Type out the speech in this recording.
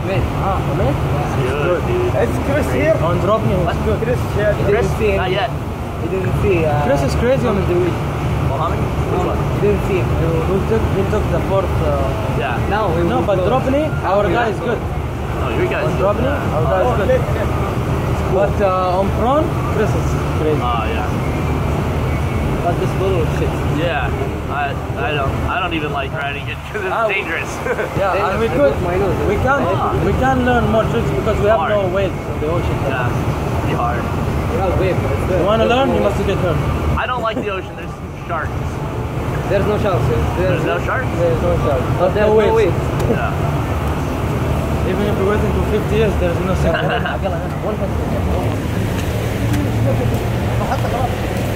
Mate. Ah, mate? It's good, dude. It's Chris here. On drop me, it's good. Chris, yeah, he Chris? didn't see him. Not yet. He didn't see. Chris is crazy on the week. Mohammed? Which one? He didn't see him. He took the fourth. Yeah. Now we No, will but go. Dropney, our guy is good. Oh, your guy's On good. Dropney, our guy is good. But on prawn, Chris is crazy. Oh, yeah. But this little shit. Yeah. I don't even like riding it because it's dangerous. Yeah, and we I could. put my nose. We can learn more tricks because we have no waves in the ocean. Yeah. It's hard. You have wave, but it's good. You want to learn, you must get hurt. I don't like the ocean. There's sharks. There's no sharks. There's no sharks? There's no shark. But there's no waves. Yeah. Even if we're waiting for 50 years, there's no shark.